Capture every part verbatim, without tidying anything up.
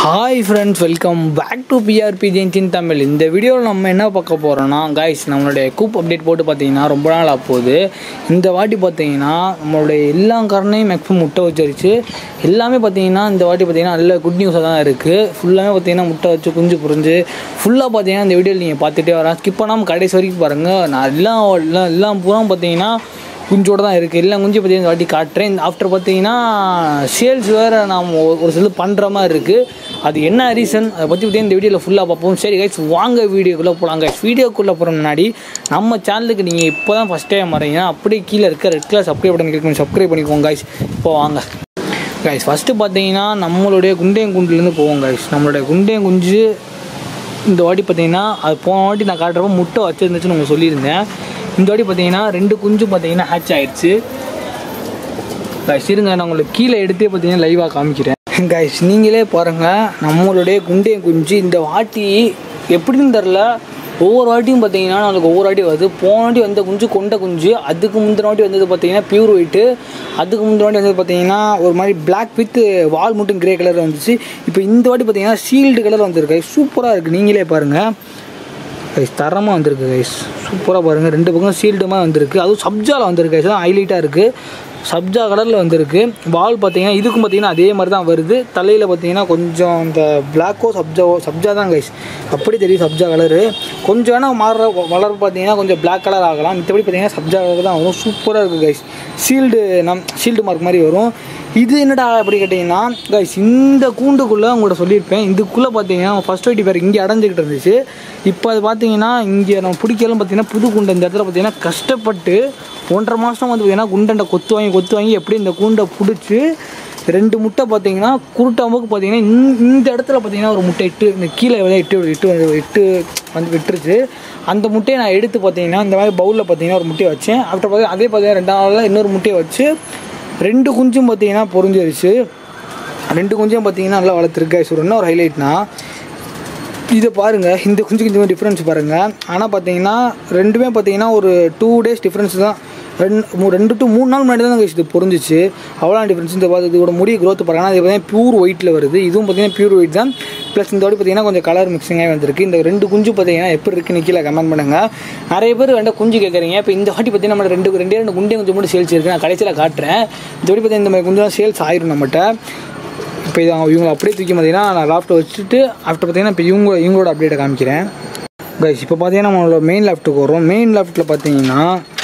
Hi friends, welcome back to PRP ஜெயின்சின் தமிழ். இந்த வீடியோவில் நம்ம என்ன பார்க்க போகிறோன்னா, கைஸ் நம்மளுடைய கூப் அப்டேட் போட்டு பார்த்தீங்கன்னா ரொம்ப நாள் ஆகுது. இந்த வாட்டி பார்த்தீங்கன்னா நம்மளுடைய எல்லா காரணையும் மேக்ஸிமம் முட்டை வச்சிருச்சு. எல்லாமே பார்த்தீங்கன்னா இந்த வாட்டி பார்த்தீங்கன்னா நல்ல குட் நியூஸாக தான் இருக்குது. ஃபுல்லாகவே பார்த்தீங்கன்னா முட்டை வச்சு குஞ்சு புரிஞ்சு ஃபுல்லாக பார்த்தீங்கன்னா இந்த வீடியோவில் நீங்கள் பார்த்துட்டே வரேன். ஸ்கிப் பண்ணாமல் கடைசி வரைக்கும் பாருங்கள். நான் எல்லாம் எல்லாம் எல்லாம் பூரா பார்த்தீங்கன்னா குஞ்சோடு தான் இருக்குது. எல்லாம் குஞ்சு பார்த்தீங்கன்னா இந்த வாட்டி காட்டுறேன். ஆஃப்டர் பார்த்தீங்கன்னா சேல்ஸ் வேறு நாம் ஒரு சில பண்ணுற மாதிரி இருக்குது. அது என்ன ரீசன் அதை பற்றி பார்த்தீங்கன்னா இந்த வீடியோவில் ஃபுல்லாக பார்ப்போம். சரி கைஸ், வாங்க வீடியோக்குள்ளே போகலாம். கைஸ் வீடியோக்குள்ளே போகிற முன்னாடி நம்ம சேனலுக்கு நீங்கள் இப்போ தான் ஃபஸ்ட் டைம் வரீங்கன்னா அப்படியே கீழே இருக்க red colour subscribe button click பண்ணி சப்ஸ்கிரைப் பண்ணிக்கோங்க கைஸ். இப்போ வாங்க கைஸ். ஃபஸ்ட்டு பார்த்தீங்கன்னா நம்மளுடைய குண்டையங்குண்டுலேருந்து போவோம் கைஸ். நம்மளுடைய குண்டையங்குஞ்சு இந்த வாட்டி பார்த்தீங்கன்னா அது போன வாட்டி நான் காட்டுறப்போ முட்டை வச்சுருந்துச்சுன்னு உங்களுக்கு சொல்லியிருந்தேன். இந்த வாட்டி பார்த்தீங்கன்னா ரெண்டு குஞ்சு பார்த்தீங்கன்னா ஹேட்ச் ஆகிடுச்சு கைஸ். இருங்க, நான் உங்களுக்கு கீழே எடுத்தே பார்த்தீங்கன்னா லைவாக காமிக்கிறேன் கைஸ். நீங்களே பாருங்கள், நம்மளுடைய குண்டையன் குஞ்சு இந்த வாட்டி எப்படின்னு தெரில. ஒவ்வொரு வாட்டியும் பார்த்தீங்கன்னா நம்மளுக்கு ஒவ்வொரு வாட்டி வருது. போன வாட்டி வந்த குஞ்சு கொண்ட குஞ்சு, அதுக்கு முந்தின வாட்டி வந்தது பார்த்தீங்கன்னா பியூர் ஒயிட்டு, அதுக்கு முந்தின வாட்டி வந்தது பார்த்தீங்கன்னா ஒரு மாதிரி பிளாக் வித் வால் மட்டும் கிரே கலர் வந்துச்சு. இப்போ இந்த வாட்டி பார்த்தீங்கன்னா சீல்டு கலர் வந்துருக்கு. சூப்பராக இருக்குது, நீங்களே பாருங்கள் கைஸ். தரமாக வந்திருக்கு கைஸ், சூப்பராக பாருங்கள். ரெண்டு பக்கம் சீல்டுமாக வந்திருக்கு. அதுவும் சப்ஜாவில் வந்திருக்கு கைஸ், தான் ஹைலைட்டாக இருக்குது. சப்ஜா கலரில் வந்திருக்கு. வால் பார்த்தீங்கன்னா இதுக்கும் பார்த்தீங்கன்னா அதே மாதிரி தான் வருது. தலையில் பார்த்தீங்கன்னா கொஞ்சம் இந்த பிளாக்கோ சப்ஜாவோ சப்ஜா தான் கைஸ், அப்படி தெரியும் சப்ஜா கலரு. கொஞ்சம் வேணால் மாறுற வளர் பார்த்தீங்கன்னா கொஞ்சம் பிளாக் கலர் ஆகலாம். மற்றபடி பார்த்தீங்கன்னா சப்ஜா கலர் தான் வரும். சூப்பராக இருக்குது கைஸ். ஷீல்டு நம் ஷீல்டு மார்க் மாதிரி வரும். இது என்னடா அப்படி கேட்டிங்கன்னா கைஸ், இந்த கூண்டுக்குள்ளே உங்கள்கிட்ட சொல்லியிருப்பேன். இதுக்குள்ளே பார்த்தீங்கன்னா ஃபஸ்ட் வெட்டி பேர் இங்கே அடைஞ்சிக்கிட்டு இருந்துச்சு. இப்போ அது பார்த்தீங்கன்னா இங்கே நம்ம பிடிக்கலாம் பார்த்தீங்கன்னா புது கூண்டை இந்த இடத்துல பார்த்தீங்கன்னா கஷ்டப்பட்டு ஒன்றரை மாதம் வந்து பார்த்தீங்கன்னா குண்டண்டை கொத்து வாங்கி கொத்து வாங்கி எப்படி இந்த கூண்டை பிடிச்சி ரெண்டு முட்டை பார்த்தீங்கன்னா குருட்டாம்புக்கு பார்த்தீங்கன்னா இந்த இடத்துல பார்த்தீங்கன்னா ஒரு முட்டை இட்டு இந்த கீழே விளையா இட்டு இட்டு இட்டு வந்து விட்டுருச்சு. அந்த முட்டையை நான் எடுத்து பார்த்தீங்கன்னா இந்த மாதிரி பவுலில் பார்த்தீங்கன்னா ஒரு முட்டையை வச்சேன். அப்புறம் பார்த்தீங்கன்னா அதே பார்த்தீங்கன்னா ரெண்டாவது இன்னொரு முட்டையை வச்சு ரெண்டு குஞ்சும் பார்த்தீங்கன்னா பொறிஞ்சிருச்சு. ரெண்டு குஞ்சும் பார்த்தீங்கன்னா நல்லா வளர்த்துருக்கு. ஸோ என்ன ஒரு ஹைலைட்னா இதை பாருங்கள், இந்த குஞ்சுக்கு இந்த டிஃப்ரென்ஸ் பாருங்கள். ஆனால் பார்த்தீங்கன்னா ரெண்டுமே பார்த்தீங்கன்னா ஒரு டூ டேஸ் டிஃப்ரென்ஸ் தான். ரெண்டு ரெண்டு டு மூணு நாள் முன்னாடி தான் இது பொறிஞ்சிச்சு. அவ்வளோ டிஃப்ரென்ஸ். இந்த பார்த்து இதோட முடி க்ரோத் பாருங்கன்னா அது பார்த்தீங்கன்னா பியூர் ஒயிட்டில் வருது. இதுவும் பார்த்தீங்கன்னா பியூர் ஒயிட் தான். ப்ளஸ் இந்த வாட்டி பார்த்தீங்கன்னா கொஞ்சம் கலர் மிக்சிங்காக வந்திருக்கு. இந்த ரெண்டு குஞ்சு பார்த்தீங்கன்னா எப்படி இருக்குன்னு கீழே கமெண்ட் பண்ணுங்கள். நிறைய பேர் வேண்டாம் குஞ்சு கேட்குறீங்க. இப்போ இந்த வாட்டி பார்த்தீங்கன்னா நம்ம ரெண்டு ரெண்டே ரெண்டு குண்டே கொஞ்சம் மட்டும் சேல்ஸ் இருக்குது. நான் கடைசியில் காட்டுறேன். இந்த வாட்டி பார்த்தீங்கன்னா இந்த மாதிரி கொஞ்சம் சேல்ஸ் ஆயிரும் நம்மகிட்ட. இப்போ இது இவங்களை அப்படியே தூக்கி பார்த்தீங்கன்னா நான் லேப்டாப் வச்சுட்டு ஆஃப்டர் பார்த்தீங்கன்னா இப்போ இவங்க இவங்களோட அப்டேட்டை காமிக்கிறேன் கைஸ். இப்போ பார்த்தீங்கன்னா நம்மளோட மெயின் லேப்டாப்புக்கு வரும். மெயின் லேப்டாப்பில் பார்த்தீங்கன்னா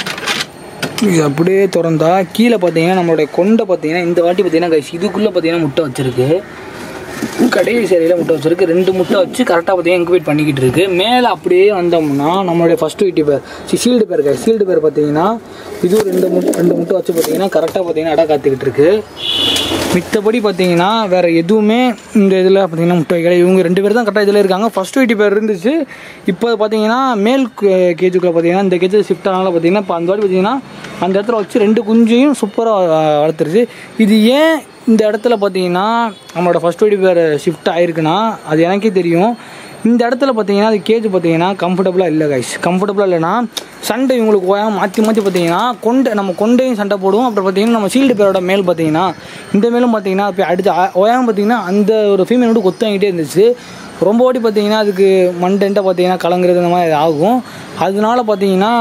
இது அப்படியே திறந்தா கீழே பார்த்தீங்கன்னா நம்மளுடைய கொண்டை பார்த்தீங்கன்னா இந்த வாட்டி பார்த்தீங்கன்னா கைஸ் இதுக்குள்ளே பார்த்தீங்கன்னா முட்டை வச்சுருக்கு. கடைசி சேரியில் முட்டை வச்சுருக்கு. ரெண்டு முட்டை வச்சு கரெக்டாக பார்த்தீங்கன்னா இன்குபேட் பண்ணிக்கிட்டு இருக்குது. மேலே அப்படியே வந்தோம்னா நம்மளுடைய ஃபஸ்ட்டு வீட்டு pair C shield pair guys. Shield pair பார்த்தீங்கன்னா இதுவும் ரெண்டு முட்டை ரெண்டு முட்டை வச்சு பார்த்தீங்கன்னா கரெக்டாக பார்த்தீங்கன்னா அடை காத்துக்கிட்டு இருக்குது. மித்தபடி பார்த்தீங்கன்னா வேறு எதுவுமே இந்த இதில் பார்த்தீங்கன்னா முட்டை வைக்கல. இவங்க ரெண்டு பேர் தான் கரெக்டாக இதில் இருக்காங்க. ஃபஸ்ட்டு வீட்டு பேர் இருந்துச்சு. இப்போ பார்த்தீங்கன்னா மேல் கேஜுக்குள்ளே பார்த்தீங்கன்னா இந்த கேஜ் ஷிஃப்ட் ஆனால பார்த்தீங்கன்னா இப்போ அந்த வாட்டி பார்த்தீங்கன்னா அந்த இடத்துல வச்சு ரெண்டு குஞ்சையும் சூப்பராக வளர்த்துருச்சு. இது ஏன் இந்த இடத்துல பார்த்தீங்கன்னா நம்மளோட ஃபஸ்ட் வீட்டு பேர் ஷிஃப்ட் ஆகிருக்குன்னா அது எனக்கே தெரியும். இந்த இடத்துல பார்த்தீங்கன்னா அது கேஜ் பார்த்தீங்கன்னா கம்ஃபர்டபுளாக இல்லை கைஸ். கம்ஃபர்டபுளாக இல்லைன்னா சண்டை இவங்களுக்கு ஓயாமல் மாற்றி மாற்றி பார்த்தீங்கன்னா கொண்டை நம்ம கொண்டையும் சண்டை போடுவோம். அப்புறம் பார்த்தீங்கன்னா நம்ம சீல்டு பேரோட மேல் பார்த்தீங்கன்னா இந்த மேலும் பார்த்தீங்கன்னா இப்போ அடுத்து ஓயாமல் பார்த்தீங்கன்னா அந்த ஒரு ஃபீமேல் மட்டும் கொத்து வாங்கிட்டே இருந்துச்சு. ரொம்ப வாட்டி பார்த்தீங்கன்னா அதுக்கு மண்டென்ட்டாக பார்த்தீங்கன்னா கலங்குறது இந்த மாதிரி ஆகும். அதனால பார்த்தீங்கன்னா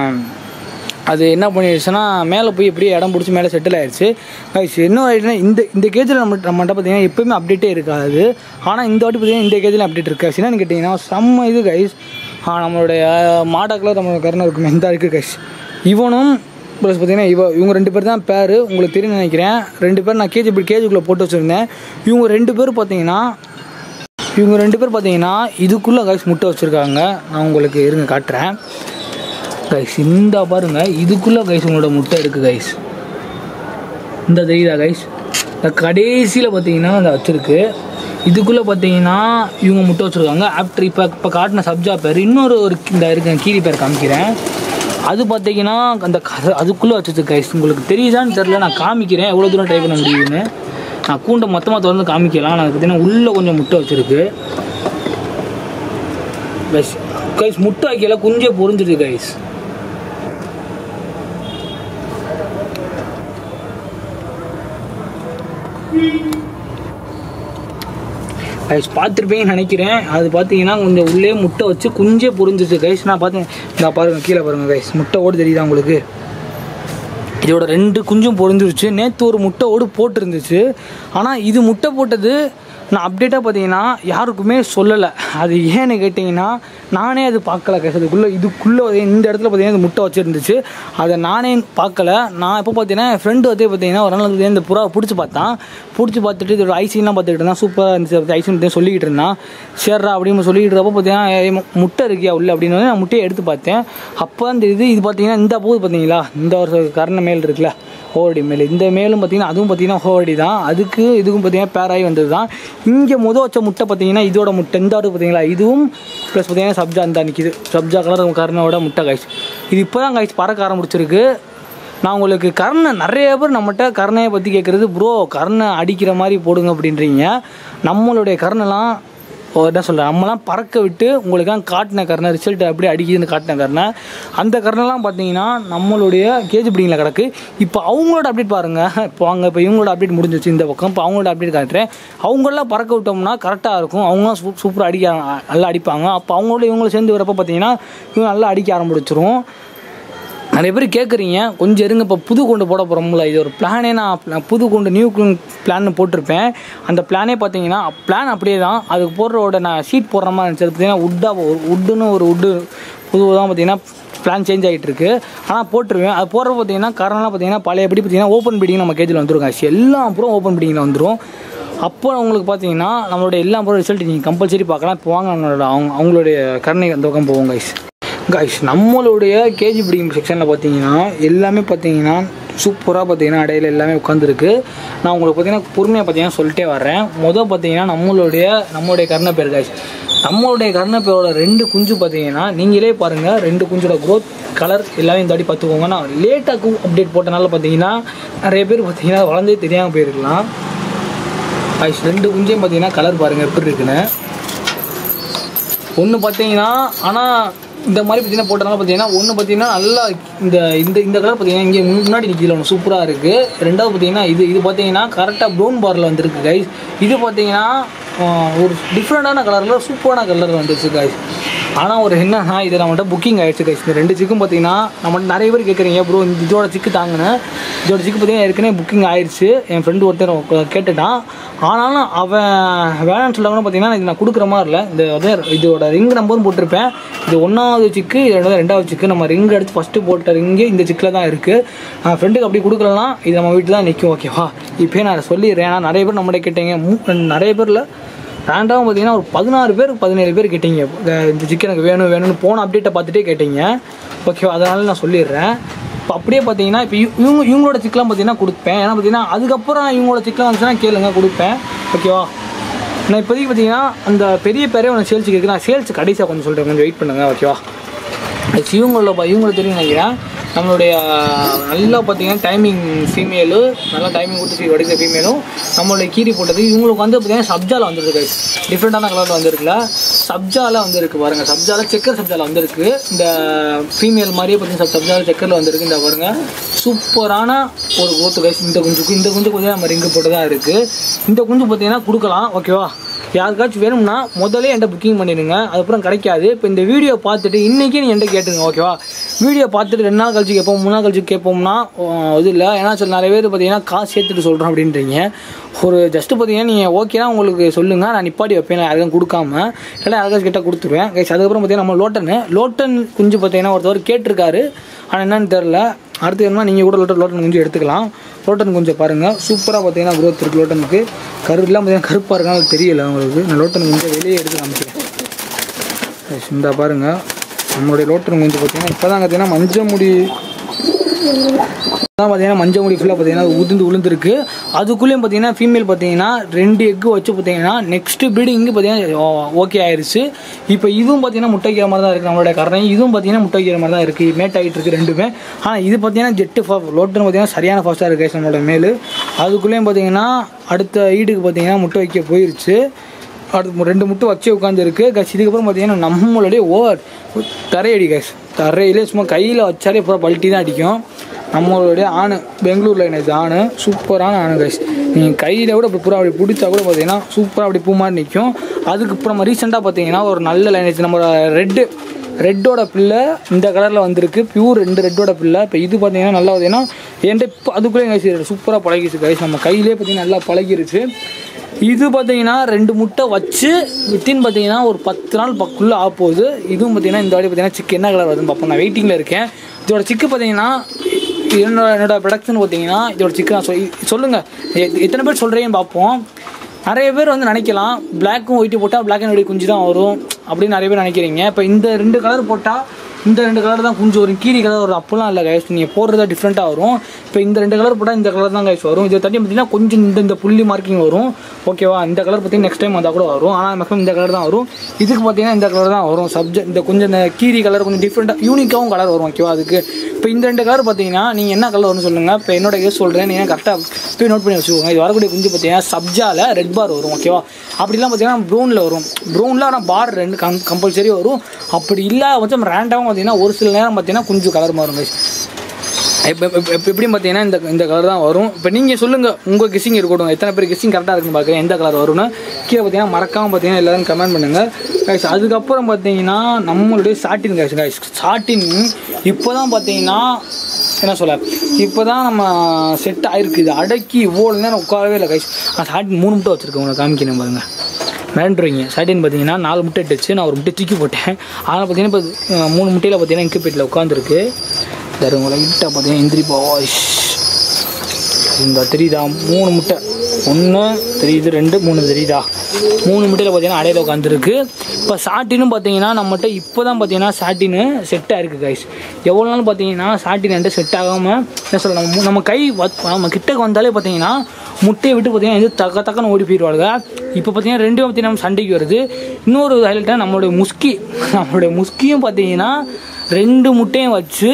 அது என்ன பண்ணிடுச்சுன்னா மேலே போய் எப்படியே இடம் பிடிச்சி மேலே செட்டில் ஆகிடுச்சு கைஸ். என்ன ஆகிடுச்சுன்னா இந்த இந்த கேஜில் நம்ம நம்மகிட்ட பார்த்தீங்கன்னா எப்போயுமே அப்டேட்டே இருக்காது. ஆனால் இந்த வாட்டி பார்த்தீங்கன்னா இந்த கேஜில் அப்டேட் இருக்கா என்னன்னு கேட்டிங்கன்னா செம்ம இது கைஸ். நம்மளுடைய மாடாக்கில் நம்மளோட கருணை இருக்கும் எந்த இருக்குது கைஸ். இவனும் ப்ளஸ் பார்த்தீங்கன்னா இவ இவங்க ரெண்டு பேர் தான் பேர் உங்களுக்கு தெரியும் நினைக்கிறேன். ரெண்டு பேர் நான் கேஜி இப்படி கேஜுக்குள்ளே போட்டு வச்சுருந்தேன். இவங்க ரெண்டு பேர் பார்த்தீங்கன்னா இவங்க ரெண்டு பேர் பார்த்தீங்கன்னா இதுக்குள்ளே கைஸ் முட்டை வச்சுருக்காங்க. நான் உங்களுக்கு இருங்க காட்டுறேன் கைஸ். இந்த பாருங்க இதுக்குள்ளே கைஸ் உங்களோட முட்டை இருக்குது கைஸ். இந்த தெரியுதா கைஸ், இந்த கடைசியில் பார்த்தீங்கன்னா அந்த வச்சுருக்கு. இதுக்குள்ளே பார்த்தீங்கன்னா இவங்க முட்டை வச்சுருக்காங்க. ஆஃப்டர் இப்போ இப்போ காட்டின சப்ஜா பேர் இன்னொரு ஒரு இந்த இருக்க கீரி பேர் காமிக்கிறேன். அது பார்த்தீங்கன்னா அந்த அதுக்குள்ளே வச்சுருக்கு கைஸ். உங்களுக்கு தெரியுதான்னு தெரில, நான் காமிக்கிறேன் எவ்வளோ தூரம் ட்ரை பண்ண முடியுதுன்னு. நான் கூண்டை மொத்தமாக திறந்து காமிக்கலாம். நான் பார்த்தீங்கன்னா உள்ளே கொஞ்சம் முட்டை வச்சுருக்கு கைஸ். கைஸ் முட்டை வைக்கல குஞ்சே பொறிஞ்சிருக்கு கைஸ். கைஸ் பார்த்துருப்பீங்கன்னு நினைக்கிறேன். அது பார்த்தீங்கன்னா கொஞ்சம் உள்ளே முட்டை வச்சு குஞ்சே பொரிஞ்சிச்சு கைஸ். நான் பார்த்தேன், நான் பாருங்கள் கீழே பாருங்கள் கைஸ், முட்டை ஓடு தெரியுதா உங்களுக்கு? இதோட ரெண்டு குஞ்சும் பொரிஞ்சிருச்சு. நேற்று ஒரு முட்டை ஓடு போட்டுருந்துச்சு. ஆனால் இது முட்டை போட்டது நான் அப்டேட்டாக பார்த்தீங்கன்னா யாருக்குமே சொல்லலை. அது ஏன்னு கேட்டிங்கன்னா நானே அது பார்க்கல கைஸ். அதுக்குள்ளே இதுக்குள்ளே இந்த இடத்துல பார்த்தீங்கன்னா இது முட்டை வச்சுருந்துச்சு. அதை நானே பார்க்கல. நான் எப்போ பார்த்தீங்கன்னா என் ஃப்ரெண்டு வந்து பார்த்தீங்கன்னா ஒரு நாள் இந்த புறா பிடிச்சி பார்த்தான். பிடிச்சி பார்த்துட்டு இதோட ஐசின்லாம் பார்த்துக்கிட்டு இருந்தான். சூப்பராக இருந்துச்சு ஐசின் சொல்லிக்கிட்டு இருந்தான். சேர்றா அப்படின்னு சொல்லிக்கிட்டு இருக்கப்போ பார்த்தீங்கன்னா முட்டை இருக்கியா உள்ள அப்படின்னு நான் முட்டையை எடுத்து பார்த்தேன். அப்போ அந்த இது இது பார்த்தீங்கன்னா இந்த போது பார்த்தீங்களா, இந்த ஒரு கரண மேல் இருக்குல்ல, ஹோவடி மேல், இந்த மேலும் பார்த்தீங்கன்னா அதுவும் பார்த்தீங்கன்னா ஹோவடி தான். அதுக்கு இதுக்கும் பார்த்தீங்கன்னா பேராகி வந்தது தான். இங்கே முத வச்ச முட்டை பார்த்தீங்கன்னா இதோட முட்டை இந்த ஆடு பார்த்தீங்களா, இதுவும் ப்ளஸ் பார்த்தீங்கன்னா சப்ஜா இந்த நிற்கிது. சப்ஜா கலர் கருணோட முட்டை கைஸ். இது இப்போ தான் கைஸ் பறக்க ஆரம்பிச்சிருக்கு. நான் உங்களுக்கு கருணை நிறைய பேர் நம்மகிட்ட கருணையை பற்றி கேட்குறது, ப்ரோ கருணை அடிக்கிற மாதிரி போடுங்க அப்படின்றீங்க. நம்மளுடைய கருணைலாம் என்ன சொல்கிறேன், நம்மலாம் பறக்க விட்டு உங்களுக்காக காட்டின கருணை ரிசல்ட் எப்படி அடிக்குதுன்னு காட்டின கருணை. அந்த கருணைலாம் பார்த்தீங்கன்னா நம்மளுடைய கேஜி பிடிங்கில் கிடக்கு. இப்போ அவங்களோட அப்டேட் பாருங்கள். இப்போ அவங்க இப்போ இவங்களோட அப்டேட் முடிஞ்சிச்சு இந்த பக்கம். இப்போ அவங்களோட அப்டேட் காட்டுறேன். அவங்களெலாம் பறக்க விட்டோம்னா கரெக்டாக இருக்கும். அவங்களாம் சூ சூப்பராக அடிக்க நல்லா அடிப்பாங்க. அப்போ அவங்களோட இவங்களை சேர்ந்து வரப்போ பார்த்தீங்கன்னா இவங்க நல்லா அடிக்க ஆரம்பிச்சிரும். நிறைய பேர் கேட்குறீங்க கொஞ்சம் இருங்க, இப்போ புது கொண்டு போட போகிறோம்ல, இது ஒரு பிளானே நான் புது கொண்டு நியூ பிளான் போட்டிருப்பேன். அந்த பிளானே பார்த்தீங்கன்னா பிளான் அப்படியே தான். அதுக்கு போடுறோட நான் ஷீட் போடுற மாதிரி இருந்துச்சு. அது பார்த்தீங்கன்னா உட்டாக உட்டுன்னு ஒரு உட்டு புதுவாக தான் பார்த்தீங்கன்னா பிளான் சேஞ்ச் ஆகிட்டு இருக்கு. ஆனால் போட்டுருவேன். அது போடுற பார்த்தீங்கன்னா காரணம்லாம் பார்த்தீங்கன்னா பழையபடி பார்த்தீங்கன்னா ஓப்பன் பீடிங் நம்ம கேஜில் வந்துருக்காங்க. எல்லா அப்புறம் ஓப்பன் பீடிங்கில் வந்துடும். அப்போ உங்களுக்கு பார்த்தீங்கன்னா நம்மளோட எல்லா அப்புறம் ரிசல்ட் நீங்கள் கம்பல்சரி பார்க்கலாம். இப்போ வாங்க நம்மளோட அவங்க அவங்களுடைய கருணை அந்த பக்கம் போவோம் கைஸ். கைஸ் நம்மளுடைய கேஜி பிடிங் செக்ஷனில் பார்த்தீங்கன்னா எல்லாமே பார்த்தீங்கன்னா சூப்பராக பார்த்தீங்கன்னா அடையில் எல்லாமே உட்காந்துருக்கு. நான் உங்களுக்கு பார்த்தீங்கன்னா பொறுமையாக பார்த்தீங்கன்னா சொல்லிட்டே வரேன். மொதல் பார்த்தீங்கன்னா நம்மளுடைய நம்மளுடைய கருணை பேர் கைஸ். நம்மளுடைய கருணை பேரோட ரெண்டு குஞ்சு பார்த்தீங்கன்னா நீங்களே பாருங்கள், ரெண்டு குஞ்சோட க்ரோத் கலர் எல்லாமே இந்த அடி பார்த்துக்கோங்க. நான் லேட்டாக அப்டேட் போட்டனால பார்த்தீங்கன்னா நிறைய பேர் பார்த்தீங்கன்னா வளர்ந்தே தெரியாமல் போயிருக்கலாம். கைஸ் ரெண்டு குஞ்சையும் பார்த்தீங்கன்னா கலர் பாருங்கள் எப்படி இருக்குன்னு. ஒன்று பார்த்தீங்கன்னா ஆனால் இந்த மாதிரி பார்த்தீங்கன்னா போட்டனால பார்த்தீங்கன்னா ஒன்று பார்த்தீங்கன்னா நல்லா இந்த இந்த இந்த கலர் பார்த்தீங்கன்னா இங்கே முன்னாடி நிற்கிது ஒன்று சூப்பராக இருக்குது. ரெண்டாவது பார்த்தீங்கன்னா இது இது பார்த்தீங்கன்னா கரெக்டாக ப்ரௌன் பாரில் வந்துருக்கு கைஸ். இது பார்த்தீங்கன்னா ஒரு டிஃப்ரெண்ட்டான கலரில் சூப்பரான கலரில் வந்துருச்சு கைஸ். ஆனால் ஒரு என்னன்னா இது நம்மகிட்ட புக்கிங் ஆகிடுச்சு கைஸ். இந்த ரெண்டு சிக்கும் பார்த்தீங்கன்னா நம்மகிட்ட நிறைய பேர் கேட்குறீங்க ப்ரோ இந்த இதோட சிக்கு தாங்கினேன். இதோட சிக்கு பார்த்தீங்கன்னா ஏற்கனவே புக்கிங் ஆயிடுச்சு. என் ஃப்ரெண்டு ஒருத்தர் கேட்டுட்டான். ஆனாலும் அவன் வேணான்னு சொல்லணும்னு பார்த்தீங்கன்னா இது நான் கொடுக்குற மாதிரி இல்லை. இந்த அதே இதோட ரிங் நம்பரும் போட்டிருப்பேன். இது ஒன்றாவது சிக்கு, இது ரெண்டாவது சிக்கு. நம்ம ரிங் எடுத்து ஃபஸ்ட்டு போட்ட ரிங்கு இந்த சிக்கில் தான் இருக்குது. நான் ஃப்ரெண்டுக்கு அப்படி கொடுக்குறலாம் இது நம்ம வீட்டில் தான் நிற்கும். ஓகேவா, இப்போயே நான் சொல்லிடுறேன். ஏன்னா நிறைய பேர் நம்மகிட்ட கேட்டீங்க. மூ நிறைய பேரில் ரேண்டாகவும் பார்த்தீங்கன்னா ஒரு பதினாறு பேர் பதினேழு பேர் கேட்டீங்க இந்த சிக்கன் எனக்கு வேணும் வேணும்னு போன அப்டேட்டை பார்த்துட்டே கேட்டீங்க. ஓகேவா, அதனால நான் சொல்லிடுறேன். இப்போ அப்படியே பார்த்தீங்கன்னா இப்போ இவங்க இவங்களோட சிக்கெலாம் பார்த்தீங்கன்னா கொடுப்பேன். ஏன்னா பார்த்தீங்கன்னா அதுக்கப்புறம் இவங்களோட சிக்கெலாம் வந்துச்சுன்னா கேளுங்க கொடுப்பேன். ஓகேவா, நான் இப்போதைக்கு பார்த்தீங்கன்னா அந்த பெரிய பேரே ஒன்று சேல்ஸுக்கு இருக்குது. நான் சேல்ஸ் கடைசியாக கொஞ்சம் சொல்கிறேன், கொஞ்சம் வெயிட் பண்ணுங்கள். ஓகேவா, இவங்கள இவங்கள தெரியும் நினைக்கிறேன். நம்மளுடைய நல்லா பார்த்தீங்கன்னா டைமிங் ஃபீமேலு நல்லா டைமிங் கொடுத்து வடிக்கிற ஃபீமேலும் நம்மளுடைய கீரி போட்டது இவங்களுக்கு வந்து பார்த்தீங்கன்னா சப்ஜாவில் வந்துருக்கு. டிஃப்ரெண்ட்டான கலரில் வந்துருக்குல்ல, சப்ஜாவில் வந்துருக்கு பாருங்கள். சப்ஜாவில் செக்கர் சப்ஜாவில் வந்துருக்கு. இந்த ஃபீமேல் மாதிரியே பார்த்தீங்கன்னா சப்ஜாவில் செக்கரில் வந்துருக்கு. இந்த பாருங்கள் சூப்பரான ஒரு கோத்து கைஸ். இந்த குஞ்சுக்கு இந்த குஞ்சு கொஞ்சம் நம்ம ரிங்கு போட்டு தான் இருக்குது. இந்த குஞ்சு பார்த்தீங்கன்னா கொடுக்கலாம். ஓகேவா, யாருக்காச்சும் வேணும்னா முதலே என்கிட்ட புக்கிங் பண்ணிடுங்க, அதுக்கப்புறம் கிடைக்காது. இப்போ இந்த வீடியோ பார்த்துட்டு இன்றைக்கி நீ என்கிட்ட கேட்டுங்க. ஓகேவா, வீடியோ பார்த்துட்டு ரெண்டு நாள் கழிச்சு கேட்போம் மூணு நாள் கழிச்சு கேட்போம்னா இது இல்லை. ஏன்னா சில நிறைய பேர் பார்த்தீங்கன்னா காசு சேர்த்துட்டு சொல்கிறோம் அப்படின்றீங்க. ஒரு ஜஸ்ட்டு பார்த்தீங்கன்னா நீங்கள் ஓகேனா உங்களுக்கு சொல்லுங்கள், நான் நிப்பாடி வைப்பேன். யாருக்கும் கொடுக்காம இல்லை யாருக்காச்சும் கேட்டால் கொடுத்துருவேன் கைஸ். அதுக்கப்புறம் பார்த்தீங்கன்னா நம்ம லோட்டனு லோட்டன் குஞ்சு பார்த்தீங்கன்னா ஒருத்தவர் கேட்டிருக்காரு. ஆனால் என்னன்னு தெரில. அடுத்து வேணுமா நீங்கள் கூட லோட்டன் லோட்டன் குஞ்சு எடுத்துக்கலாம். லோட்டன் கொஞ்சம் பாருங்கள் சூப்பராக பார்த்தீங்கன்னா க்ரோத் இருக்குது. லோட்டனுக்கு கருலாம் பார்த்தீங்கன்னா கருப்பாக இருக்கான்னு தெரியல உங்களுக்கு. நான் லோட்டன் கொஞ்சம் வெளியே எடுத்து காமிக்கிறேன். இந்த பாருங்கள் நம்மளுடைய லோட்டன் கொஞ்சம் பார்த்தீங்கன்னா இப்போ தான் பார்த்தீங்கன்னா மஞ்சள் முடி தான் பார்த்தீங்கன்னா மஞ்சள் முடி ஃபுல்லாக பார்த்தீங்கன்னா உதிர்ந்து உளுந்துருக்கு. அதுக்குள்ளேயும் பார்த்தீங்கன்னா ஃபீமேல் பார்த்தீங்கன்னா ரெண்டு எக்கு வச்சு பார்த்தீங்கன்னா நெக்ஸ்ட்டு ப்ரீடிங்கு பார்த்தீங்கன்னா ஓகே ஆயிடுச்சு. இப்போ இதுவும் பார்த்தீங்கன்னா முட்டைக்கிற மாதிரி தான் இருக்குது. நம்மளுடைய கரணை இதுவும் பார்த்தீங்கன்னா முட்டைக்கிற மாதிரி தான் இருக்குது. மேட் ஆகிட்டு இருக்குது ரெண்டுமே. ஆனால் இது பார்த்தீங்கன்னா ஜெட்டு ஃபா லோட்டன் பார்த்தீங்கன்னா சரியான ஃபாஸ்ட்டாக இருக்குது நம்மளோட மேல். அதுக்குள்ளேயும் பார்த்தீங்கன்னா அடுத்த ஈடுக்கு பார்த்தீங்கன்னா முட்டை வைக்க போயிடுச்சு. அடுத்து ரெண்டு முட்டை வச்சு உட்காந்துருக்கு கஸ். இதுக்கப்புறம் பார்த்தீங்கன்னா நம்மளுடைய ஓவர் தரையடி கேஸ். தரையிலே சும்மா கையில் வச்சாலே பூரா பல்ட்டி தான் அடிக்கும். நம்மளுடைய ஆணு பெங்களூரில் எனக்கு ஆணு சூப்பரான ஆணு கைஸ். நீங்கள் கையில் கூட அப்படி பூரா அப்படி பிடிச்சா கூட பார்த்தீங்கன்னா சூப்பராக அப்படி பூ மாதிரி நிற்கும். அதுக்கப்புறம் ரீசெண்டாக பார்த்தீங்கன்னா ஒரு நல்ல லைனேஜ் நம்ம ரெட்டு ரெட்டோட பிள்ளை இந்த கலரில் வந்திருக்கு. பியூர் ரெண்டு ரெட்டோட பிள்ளை. இப்போ இது பார்த்தீங்கன்னா நல்லா பார்த்தீங்கன்னா என்கிட்ட இப்போ அதுக்குள்ளே கைஸ் சூப்பராக பழகிடுச்சு கைஸ். நம்ம கையிலே பார்த்தீங்கன்னா நல்லா பழகிருச்சு. இது பார்த்தீங்கன்னா ரெண்டு முட்டை வச்சு வித்தின் பார்த்தீங்கன்னா ஒரு பத்து நாள் பக்குள்ளே ஆக போகுது. இதுவும் பார்த்தீங்கன்னா இந்த வாட்டி பார்த்தீங்கன்னா சிக்கு என்ன கலர் வருதுன்னு பார்ப்போம். நான் வெயிட்டிங்கில் இருக்கேன். இதோட சிக்கு பார்த்தீங்கன்னா என்னோட என்னோடய ப்ரொடக்ஷன் பார்த்தீங்கன்னா இதோட சிக்கு நான் சொல் சொல்லுங்கள் எத்தனை பேர் சொல்கிறீங்கன்னு பார்ப்போம். நிறைய பேர் வந்து நினைக்கலாம் பிளாக்கும் ஒயிட்டு போட்டால் பிளாக் அண்ட் ஒயிட் குஞ்சு தான் வரும் அப்படின்னு நிறைய பேர் நினைக்கிறீங்க. இப்போ இந்த ரெண்டு கலர் போட்டால் இந்த ரெண்டு கலர் தான் குஞ்சு வரும், கீரி கலர் வரும். அப்போலாம் இல்லை கைஸ், நீங்கள் போடுறதா டிஃப்ரெண்ட்டாக வரும். இப்போ இந்த ரெண்டு கலர் போட்டால் இந்த கலர் தான் கைஸ் வரும். இதை தட்டி பார்த்தீங்கன்னா கொஞ்சம் இந்த இந்த புள்ளி மார்க்கிங் வரும். ஓகேவா, இந்த கலர் பார்த்தீங்கன்னா நெக்ஸ்ட் டைம் வந்தால் கூட வரும். ஆனால் மேக்ஸிமம் இந்த கலர் தான் வரும். இதுக்கு பார்த்தீங்கன்னா இந்த கலர் தான் வரும். சப்ஜெக்ட் இந்த கொஞ்சம் இந்த கீரி கலர் கொஞ்சம் டிஃப்ரெண்ட்டாக யூனிக்காகவும் கலர் வரும். ஓகேவா, அதுக்கு இப்போ இந்த ரெண்டு கலர் பார்த்தீங்கன்னா நீங்கள் என்ன கலர் வரும்னு சொல்லுங்கள். இப்போ என்னோட கேஸ் சொல்கிறேன், நீங்கள் கரெக்டாக போய் நோட் பண்ணி வச்சுக்கோங்க. இது வரக்கூடிய குஞ்சு பார்த்தீங்கன்னா சப்ஜாவில் ரெட் பார் வரும். ஓகேவா, அப்படிலாம் பார்த்தீங்கன்னா ப்ரௌனில் வரும். ப்ரௌனில் ஆனால் பார் ரெண்டு கம் கம்பல்சரி வரும். அப்படி இல்லாத பட்சம் ரேண்டாகவும் பார்த்தீங்கன்னா ஒரு சில நேரம் பார்த்தீங்கன்னா குஞ்சு கலர் மாறும் கைஸ். இப்போ எப்படியும் பார்த்தீங்கன்னா இந்த இந்த கலர் தான் வரும். இப்போ நீங்கள் சொல்லுங்கள், உங்கள் கெஸ்ஸிங் இருக்கட்டும், எத்தனை பேர் கெஸ்ஸிங் கரெக்டாக இருக்குன்னு பார்க்குறேன். எந்த கலர் வரும்னு கீழே பார்த்தீங்கன்னா மறக்காமல் பார்த்தீங்கன்னா எல்லோரும் கமெண்ட் பண்ணுங்கள் கைஸ். அதுக்கப்புறம் பார்த்தீங்கன்னா நம்மளுடைய சாட்டின் கைஸ் கைஸ் சாட்டின் இப்போ தான் பார்த்தீங்கன்னா என்ன சொல்ல இப்போ தான் நம்ம செட் ஆகிருக்கு. இது அடக்கி இவ்வளோ நேரம் உட்காரவே இல்லை கைஸ். நான் சாட்டின் மூணு முட்டை வச்சுருக்கேன், உங்களை காமிக்கணும் பாருங்கள். வேண்டுறீங்க சாட்டின் பார்த்தீங்கன்னா நாலு முட்டை இட்டுச்சு, நான் ஒரு முட்டை தூக்கி போட்டேன். அதனால் பார்த்தீங்கன்னா இப்போ மூணு முட்டையில் பார்த்தீங்கன்னா இன்குபேட்டரில் உட்காந்துருக்கு. தருங்க லைட்டாக பார்த்தீங்கன்னா எந்திரி பாய்ஸ் இந்த தெரியுதா, மூணு முட்டை ஒன்று தெரியுது, ரெண்டு மூணு தெரியுதா, மூணு முட்டையில் பார்த்தீங்கன்னா அடையில உட்காந்துருக்கு. இப்போ சாட்டினும் பார்த்தீங்கன்னா நம்மகிட்ட இப்போ தான் பார்த்தீங்கன்னா சாட்டின்னு செட் ஆகிருக்கு கைஸ். எவ்வளோ நாள் பார்த்தீங்கன்னா சாட்டின் ரெண்டு செட் ஆகாமல் என்ன சொல்ல நம்ம நம்ம கை நம்ம கிட்டக்கு வந்தாலே பார்த்தீங்கன்னா முட்டையை விட்டு பார்த்தீங்கன்னா இது தக்க தக்கன்னு ஓடி போயிடுவாங்க. இப்போ பார்த்தீங்கன்னா ரெண்டும் பார்த்தீங்கன்னா நம்ம சண்டைக்கு வருது. இன்னொரு ஹைலைட்டாக நம்மளுடைய முஸ்கி நம்மளுடைய முஸ்கியும் பார்த்தீங்கன்னா ரெண்டு முட்டையும் வச்சு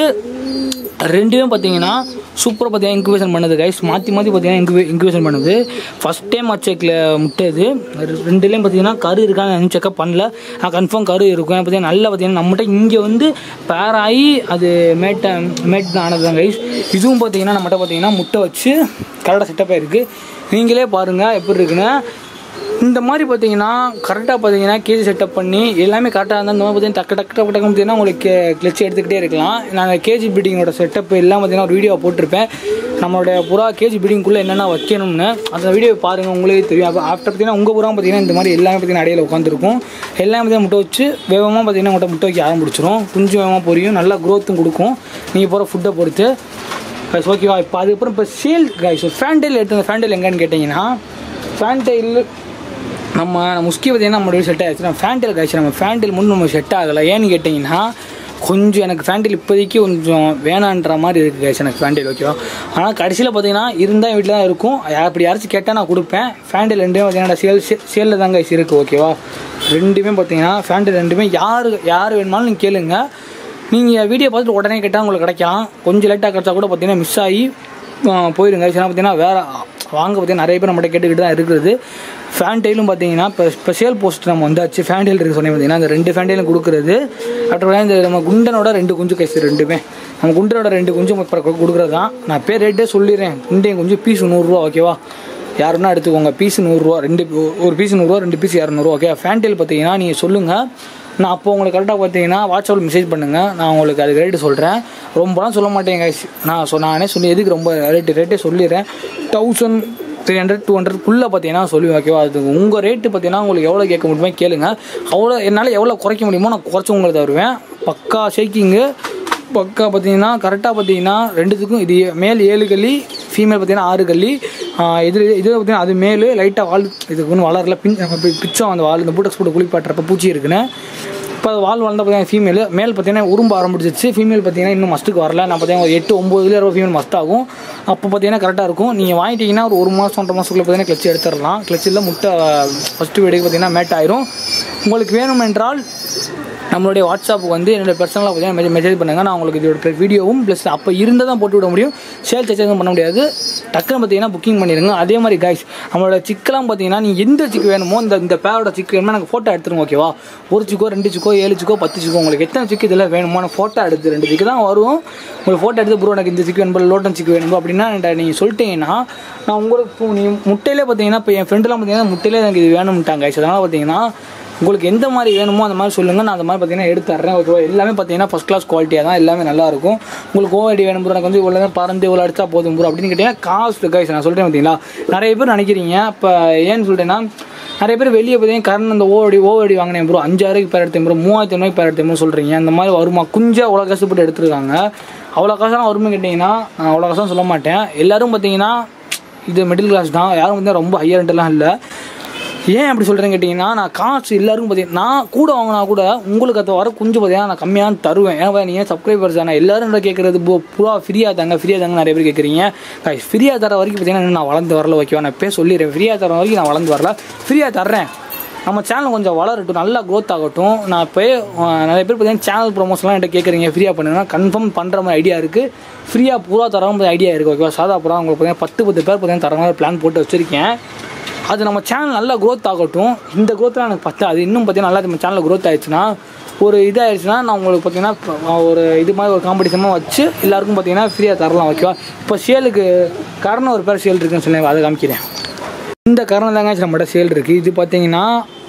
ரெண்டுமே பார்த்தீங்கன்னா சூப்பராக பார்த்தீங்கன்னா இன்குபேஷன் பண்ணுது கைஸ். மாற்றி மாற்றி பார்த்தீங்கன்னா இன்குபே இன்குபேஷன் பண்ணுது. ஃபஸ்ட் டைம் வச்சேக்கில் முட்டை இது. ரெண்டுலேயும் பார்த்தீங்கன்னா கரு இருக்கான்னு நான் செக்அப் பண்ணல, நான் கன்ஃபார்ம் கரு இருக்கும். பார்த்தீங்கன்னா நல்லா பார்த்தீங்கன்னா நம்மகிட்ட இங்கே வந்து பேர் ஆகி அது மேட்டை மேட் ஆனது தான் கைஸ். இதுவும் பார்த்தீங்கன்னா நம்மகிட்ட பார்த்தீங்கன்னா முட்டை வச்சு கரெக்டாக செட்டப்பாக இருக்குது. நீங்களே பாருங்கள் எப்படி இருக்குன்னு. இந்த மாதிரி பார்த்தீங்கன்னா கரெக்டாக பார்த்தீங்கன்னா கேஜி செட்டப் பண்ணி எல்லாமே கரெக்டாக இருந்தால் இந்த மாதிரி பார்த்தீங்கன்னா டக்கு டக்கு டக்கு டக்கு பார்த்தீங்கன்னா உங்களுக்கு கிளச்சு எடுத்துக்கிட்டே இருக்கலாம். நாங்கள் கேஜி பீடிங்கோட செட்டப் எல்லாம் பார்த்தீங்கன்னா ஒரு வீடியோ போட்டிருப்பேன். நம்மளுடைய புறா கேஜி பீடிங்குள்ளே என்னென்ன வைக்கணும்னு அந்த வீடியோ பாருங்கள், உங்களுக்கே தெரியும். அப்போ ஆஃப்டர் பார்த்தீங்கன்னா உங்கள் புறா பார்த்தீங்கன்னா இந்த மாதிரி எல்லாமே பார்த்தீங்கன்னா அடையில் உட்காந்துருக்கும். எல்லாமே பார்த்தீங்கன்னா முட்டை வச்சு வேகமாக பார்த்தீங்கன்னா உங்கள்கிட்ட முட்டை வைக்க ஆரம்பிச்சிடும். கொஞ்சம் வேகமாக பொரியும், நல்லா க்ரோத்தும் கொடுக்கும் நீங்கள் போகிற ஃபுட்டை பொறுத்து கைஸ். ஓகேவா, இப்போ அதுக்கப்புறம் இப்போ சேல் கைஸ் ஃபேன்டைல் எடுத்து ஃபேன்டைல் எங்கேன்னு கேட்டிங்கன்னா ஃபேன்டைல் நம்ம முஸ்கி பார்த்தீங்கன்னா நம்மளுடைய செட் ஆகிடுச்சு. நம்ம ஃபேன்டைல் காய்ச்சி நம்ம ஃபேன்டைல் முன்னு நம்ம செட் ஆகலை. ஏன்னு கேட்டிங்கன்னா கொஞ்சம் எனக்கு ஃபேன்டைல் இப்போதைக்கு கொஞ்சம் வேணான்ற மாதிரி இருக்குது காய்ச்சி எனக்கு ஃபேன்டைல். ஓகேவா, ஆனால் கடைசியில் பார்த்தீங்கன்னா இருந்தால் வீட்டில் தான் இருக்கும். அப்படி யாராச்சும் கேட்டால் நான் கொடுப்பேன். ஃபேன்டைல் ரெண்டுமே பார்த்தீங்கன்னா சேல் சேலில் தான் காய்ச்சி இருக்குது. ஓகேவா, ரெண்டுமே பார்த்தீங்கன்னா ஃபேன்டைல் ரெண்டுமே யார் யார் வேணுமாலும் நீங்கள் கேளுங்க. நீங்கள் வீடியோ பார்த்துட்டு உடனே கேட்டால் உங்களுக்கு கிடைக்கலாம். கொஞ்சம் லேட்டாக கிடச்சா கூட பார்த்தீங்கன்னா மிஸ் ஆகி போயிடுங்க. ஏன்னா பார்த்தீங்கன்னா வேறு வாங்க பார்த்தீங்கன்னா நிறைய பேர் நம்மகிட்ட கேட்டுக்கிட்டு தான் இருக்குது. ஃபேன்டைலும் பார்த்தீங்கன்னா இப்போ ஸ்பெஷல் போஸ்ட் நம்ம வந்தாச்சு. ஃபேன்டைல் இருக்குது சொன்னேன் பார்த்தீங்கன்னா அந்த ரெண்டு ஃபேன்டைலும் கொடுக்குறது. அப்புறம் இந்த நம்ம குண்டனோட ரெண்டு குஞ்சு கைஸ் ரெண்டுமே நம்ம குண்டனோட ரெண்டு குஞ்சு கொடுக்குறது தான். நான் பேர் ரேட்டே சொல்லிடுறேன். குண்டையும் குஞ்சு பீஸ் நூறுரூவா. ஓகேவா, யாருன்னா எடுத்துக்கோங்க. பீஸ் நூறுரூவா, ரெண்டு ஒரு பீஸ் நூறுரூவா, ரெண்டு பீஸ் இரநூறுவா. ஓகே, ஃபேன்டைல் பார்த்தீங்கன்னா நீங்கள் சொல்லுங்கள், நான் அப்போ உங்களுக்கு கரெக்டாக பார்த்தீங்கன்னா வாட்ஸ்அப்பில் மெசேஜ் பண்ணுங்கள், நான் உங்களுக்கு அதுக்கு ரேட்டு சொல்கிறேன். ரொம்பலாம் சொல்ல மாட்டேன் கைஸ், நான் சொ நானே சொல்லி எதுக்கு ரொம்ப ரேட்டு ரேட்டே சொல்லிடுறேன். தௌசண்ட் த்ரீ ஹண்ட்ரட் டூ ஹண்ட்ரட்குள்ளே பார்த்தீங்கன்னா சொல்லுவேன். ஓகேவா, அது உங்கள் ரேட்டு பார்த்தீங்கன்னா உங்களுக்கு எவ்வளோ கேட்க முடியுமோ கேளுங்க. அவ்வளோ என்னால் எவ்வளோ குறைக்க முடியுமோ நான் குறைச்சி உங்களுக்கு தருவேன். பக்கா ஷேக்கிங்கு பக்கா பார்த்தீங்கன்னா கரெக்டாக பார்த்தீங்கன்னா ரெண்டுத்துக்கும் இது மேல் ஏழு கல்லி, ஃபீமேல் பார்த்தீங்கன்னா ஆறு கல்லி. இது இது பார்த்தீங்கன்னா அது மேல் லைட்டாக வால் இதுக்கு ஒன்றும் வளரல, பின் பிச்சம் அந்த வால் இந்த பூட்டக்ஸ் போட்டு குளிப்பாட்டுறப்ப பூச்சி இருக்குன்னு. இப்போ அது வால் வளர்ந்தால் பார்த்தீங்கன்னா ஃபீமேல். மேல் பார்த்தீங்கன்னா உரும்ப ஆரம்பிச்சிச்சு. ஃபீமேல் பார்த்தீங்கன்னா இன்னும் மஸ்ட்டுக்கு வரல. நான் பார்த்தீங்கன்னா ஒரு எட்டு ஒம்பதுல இருபது ஃபீமேல் மஸ்ட் ஆகும். அப்போ பார்த்தீங்கன்னா கரெக்டாக இருக்கும். நீங்கள் வாங்கிட்டீங்கன்னா ஒரு ஒரு மாதம் ஒன்றரை மாதத்துக்குள்ளே பார்த்தீங்கன்னா கிளச்சி எடுத்துடலாம். கிளச்சில் முட்டை ஃபஸ்ட்டு வீடுக்கு பார்த்தீங்கன்னா மேட் ஆயிரும். உங்களுக்கு வேணும் என்றால் நம்மளுடைய வாட்ஸ்அப்புக்கு வந்து என்னோடய பர்சனலாக பார்த்தீங்கன்னா மெசேஜ் பண்ணுங்கள். நான் உங்களுக்கு இதோட வீடியோவும் ப்ளஸ் அப்போ இருந்தால் தான் போட்டு விட முடியும், சேல் எக்ஸ்சேஞ்சும் பண்ண முடியாது. டக்குன்னு பார்த்தீங்கன்னா புக்கிங் பண்ணிடுங்க. அதே மாதிரி கைஸ் நம்மளோட சிக்கெல்லாம் பார்த்தீங்கன்னா நீங்கள் எந்த சிக்கு வேணுமோ இந்த இந்த பேரோட சிக்கு வேணுமோ எனக்கு ஃபோட்டோ எடுத்துருங்க ஓகேவா. ஒரு சிக்கோ ரெண்டு சிக்கோ ஏழு சிக்கோ பத்து சிக்கோ உங்களுக்கு எத்தனை சிக்கு இதெல்லாம் வேணுமோ நான் ஃபோட்டோ எடுத்து ரெண்டு சிக்கு தான் வரும். உங்களுக்கு ஃபோட்டோ எடுத்து ப்ரோ எனக்கு இந்த சிக்கு வேணும் லோட்டன் சிக்கு வேணும் அப்படின்னா நீங்கள் சொல்லிட்டீங்கன்னா நான் உங்களுக்கு நீ முட்டையிலே பார்த்தீங்கன்னா இப்போ என் ஃப்ரெண்டுலாம் பார்த்தீங்கன்னா முட்டையிலே எனக்கு இது வேணும்ட்டாங்க கைஸ். அதனால் பார்த்தீங்கன்னா உங்களுக்கு எந்த மாதிரி வேணுமோ அந்த மாதிரி சொல்லுங்கள், நான் அந்த மாதிரி பார்த்தீங்கன்னா எடுத்து தர்றேன் ஓகேவா. எல்லாமே பார்த்தீங்கன்னா ஃபஸ்ட் கிளாஸ் குவாலிட்டியாக தான் எல்லாமே நல்லாயிருக்கும். உங்களுக்கு ஓவடி வேணும் ப்ரோ எனக்கு வந்து இவ்வளோ பறந்து இவ்வளோ அடித்தா போதும் ப்ரோ அப்படின்னு கேட்டிங்கன்னா காஸ்ட் கைஸ் நான் சொல்கிறேன் பார்த்தீங்களா. நிறைய பேர் நினைக்கிறீங்க இப்போ ஏன்னு சொல்லிட்டேன்னா நிறைய பேர் வெளியே பார்த்தீங்கன்னா கரண்ட் அந்த ஓவடி ஓவடி வாங்கினேன் ப்ரோ அஞ்சாயிரூக்கு பேர் எடுத்தேன் ப்ரோ மூவாயிரத்தி ஐநூறுக்கு பேர் எடுத்தேன் சொல்கிறீங்க. அந்த மாதிரி வருமா கொஞ்சம் அவ்வளோ கஷ்டப்பட்டு எடுத்துருக்காங்க. அவ்வளோ காசெல்லாம் வரும்னு கேட்டிங்கன்னா அவ்வளோ காசும் சொல்ல மாட்டேன். எல்லோரும் பார்த்தீங்கன்னா இது மிடில் கிளாஸ் தான், யாரும் வந்து ரொம்ப ஹையர் ரெண்டெல்லாம் இல்லை. ஏன் அப்படி சொல்கிறேன்னு கேட்டிங்கன்னா நான் காசு எல்லாருக்கும் பார்த்தீங்கன்னா நான் கூட வாங்கினா கூட உங்களுக்கு அதை வர கொஞ்சம் பார்த்தீங்கன்னா நான் கம்மியாக தருவேன். ஏன்னா நீங்கள் சப்ஸ்கிரைபர்ஸ் தானே எல்லோரும் என்ன கேட்குறது போ பூரா ஃப்ரீயாக தாங்க ஃப்ரீயாக தாங்க நிறைய பேர் கேட்குறீங்க. ஃப்ரீயாக தர வரைக்கும் பார்த்தீங்கன்னா நான் வளர்ந்து வரல ஓகேவா. நான் இப்போ சொல்லிடுறேன் ஃப்ரீயாக தர வரைக்கும் நான் வளர்ந்து வரல, ஃப்ரீயாக தர்றேன். நம்ம சேனல் கொஞ்சம் வளரட்டும் நல்லா க்ரோத் ஆகட்டும். நான் இப்போ நிறைய பேர் பார்த்தீங்கன்னா சேனல் ப்ரொமோஷன்லாம் என்கிட்ட கேட்குறீங்க ஃப்ரீயாக பண்ணுங்கன்னா கன்ஃபார்ம் பண்ணுற மாதிரி ஐடியா இருக்குது. ஃப்ரீயாக பூரா தர மாதிரி ஐடியா இருக்குது ஓகேவா. சாதா பூரா உங்களுக்கு பார்த்தீங்கன்னா பத்து பத்து பேர் பார்த்தீங்கன்னா தர மாதிரி பிளான் போட்டு வச்சுருக்கேன். அது நம்ம சேனல் நல்லா க்ரோத் ஆகட்டும். இந்த க்ரோத்தில் எனக்கு பத்து அது இன்னும் பார்த்தீங்கன்னா நல்லா நம்ம சேனலில் க்ரோத் ஆகிடுச்சுன்னா ஒரு இதாகிடுச்சுன்னா நான் உங்களுக்கு பார்த்தீங்கன்னா ஒரு இது மாதிரி ஒரு காம்படிஷனாக வச்சு எல்லாருக்கும் பார்த்தீங்கன்னா ஃப்ரீயாக தரலாம் ஓகேவா. இப்போ சேலுக்கு காரணம் ஒரு பேர் சேல் இருக்குன்னு சொல்லி அதை காமிக்கிறேன். இந்த காரணம் தாங்க நம்மகிட்ட சேல் இருக்குது. இது பார்த்தீங்கன்னா